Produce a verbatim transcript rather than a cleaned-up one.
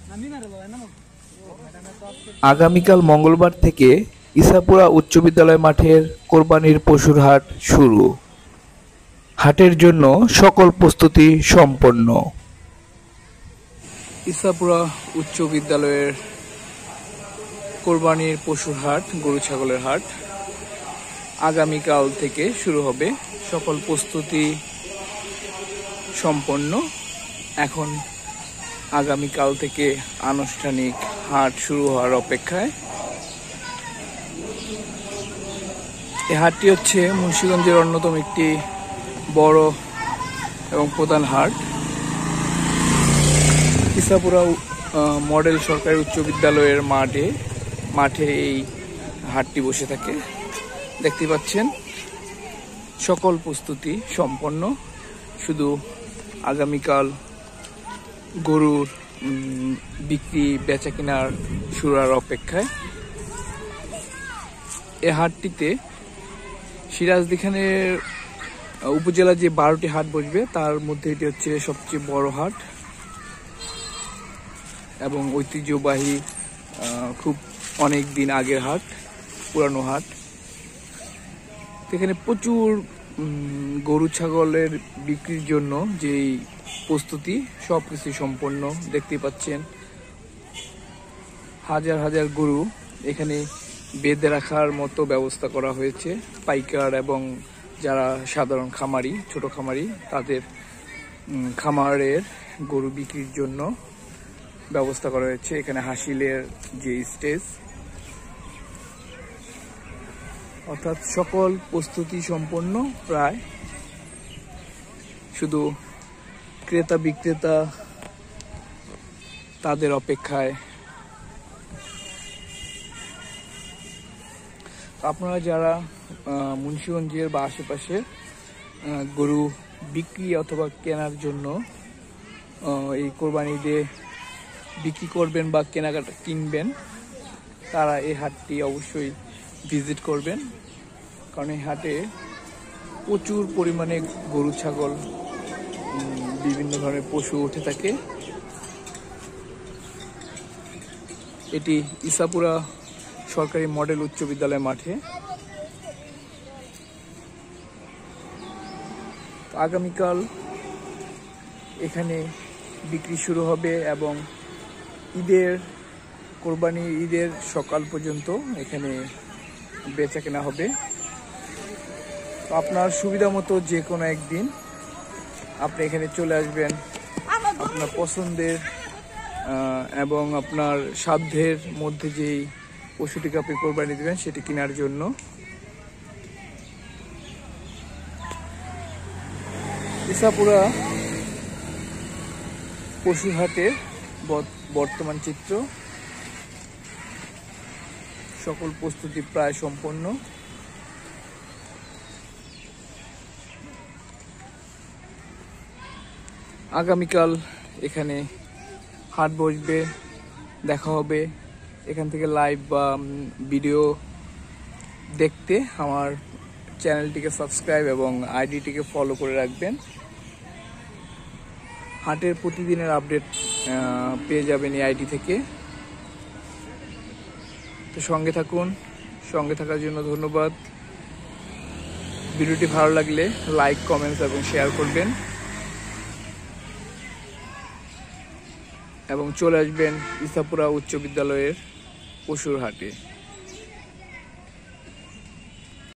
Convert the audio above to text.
আগামীকাল মঙ্গলবার থেকে ইসাপুরা উচ্চ বিদ্যালয় মাঠের কোরবানির পশুর হাট শুরু। হাটের জন্য সকল প্রস্তুতি সম্পন্ন। ইসাপুরা উচ্চ বিদ্যালয়ের কোরবানির পশুর হাট, গরু ছাগলের হাট আগামীকাল থেকে শুরু হবে। সকল প্রস্তুতি সম্পন্ন। এখন আগামীকাল থেকে আনুষ্ঠানিক হাট শুরু হওয়ার অপেক্ষায়। এই হাটটি হচ্ছে মুন্সিগঞ্জের অন্যতম একটি বড় এবং প্রধান হাট। ইসাপুরা মডেল সরকারি উচ্চ বিদ্যালয়ের মাঠে মাঠে এই হাটটি বসে থাকে। দেখতে পাচ্ছেন সকল প্রস্তুতি সম্পন্ন, শুধু আগামীকাল গরুর বিক্রি বেচা কেনার শুরুর অপেক্ষায়। এই হাটটিতে সিরাজদিখানের উপজেলা যে বারোটি হাট বসবে তার মধ্যে এটি হচ্ছে সবচেয়ে বড় হাট এবং ঐতিহ্যবাহী, খুব অনেক দিন আগের হাট, পুরানো হাট। এখানে প্রচুর গরু ছাগলের বিক্রির জন্য যেই প্রস্তুতি সবকিছু সম্পন্ন। দেখতে পাচ্ছেন হাজার হাজার গরু এখানে বেঁধে রাখার মতো ব্যবস্থা করা হয়েছে। পাইকার এবং যারা সাধারণ খামারি, ছোট খামারি, তাদের খামারের গরু বিক্রির জন্য ব্যবস্থা করা হয়েছে। এখানে হাসিলের যে স্টেজ, অর্থাৎ সকল প্রস্তুতি সম্পন্ন প্রায়, শুধু ক্রেতা বিক্রেতা তাদের অপেক্ষায়। আপনারা যারা মুন্সিগঞ্জের বা আশেপাশে গরু বিক্রি অথবা কেনার জন্য এই কোরবানি ঈদে বিক্রি করবেন বা কেনাকাটা কিনবেন, তারা এই হাটটি অবশ্যই ভিজিট করবেন, কারণ এই হাটে প্রচুর পরিমাণে গরু ছাগল বিভিন্ন ধরনের পশু উঠে থাকে। এটি ইসাপুরা সরকারি মডেল উচ্চ বিদ্যালয় মাঠে। আগামীকাল এখানে বিক্রি শুরু হবে এবং ঈদের কোরবানি ঈদের সকাল পর্যন্ত এখানে বেচা কেনা হবে। আপনার সুবিধা মতো যে কোনো একদিন আপনি এখানে চলে আসবেন, আপনার পছন্দের এবং আপনার সাধ্যের মধ্যে যেই পশুটিকে আপনি কোরবানি দেবেন সেটি কেনার জন্য। ইসাপুরা পশু হাটের বর্তমান চিত্র। সকল প্রস্তুতি প্রায় সম্পন্ন। আগামীকাল এখানে হাট বসবে, দেখা হবে। এখান থেকে লাইভ বা ভিডিও দেখতে আমার চ্যানেলটিকে সাবস্ক্রাইব এবং আইডিটিকে ফলো করে রাখবেন। হাটের প্রতিদিনের আপডেট পেয়ে যাবেন এই আইডি থেকে। তো সঙ্গে থাকুন, সঙ্গে থাকার জন্য ধন্যবাদ। ভিডিওটি ভালো লাগলে লাইক, কমেন্টস এবং শেয়ার করবেন এবং চলে আসবেন ইসাপুরা উচ্চ বিদ্যালয়ের পশুর হাটে।